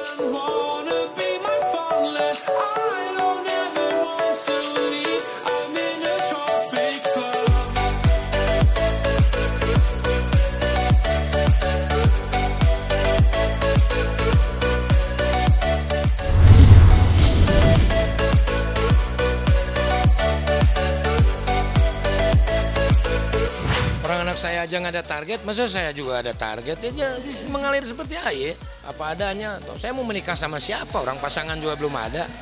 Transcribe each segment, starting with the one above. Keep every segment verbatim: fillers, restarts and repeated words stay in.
Anak saya aja nggak ada target, masa saya juga ada target? Ya, mengalir seperti air, apa adanya. Saya mau menikah sama siapa? Orang pasangan juga belum ada.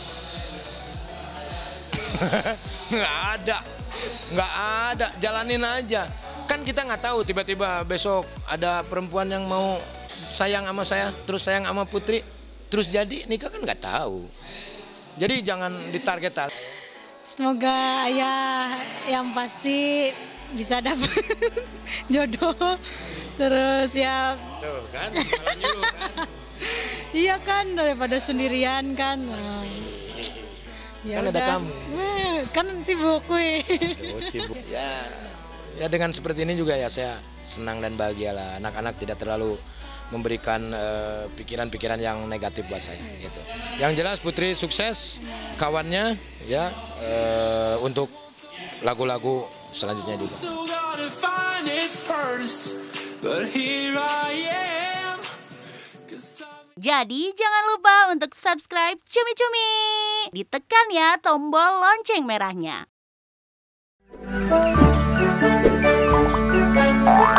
Nggak ada, nggak ada. Jalanin aja. Kan kita nggak tahu tiba-tiba besok ada perempuan yang mau sayang sama saya, terus sayang sama Putri, terus jadi nikah, kan nggak tahu. Jadi jangan ditarget-target. Semoga ayah yang pasti bisa dapat jodoh, terus ya tuh kan, malah nyuruh kan. Iya kan, daripada sendirian kan. Ya kan udah. Ada kamu Kan sibuk gue. oh, sibuk ya ya dengan seperti ini juga ya saya senang dan bahagia lah. Anak-anak tidak terlalu memberikan pikiran-pikiran uh, yang negatif buat saya gitu. Yang jelas Putri sukses, kawannya ya uh, untuk lagu-lagu selanjutnya juga. Jadi jangan lupa untuk subscribe Cumi Cumi. Ditekan ya tombol lonceng merahnya.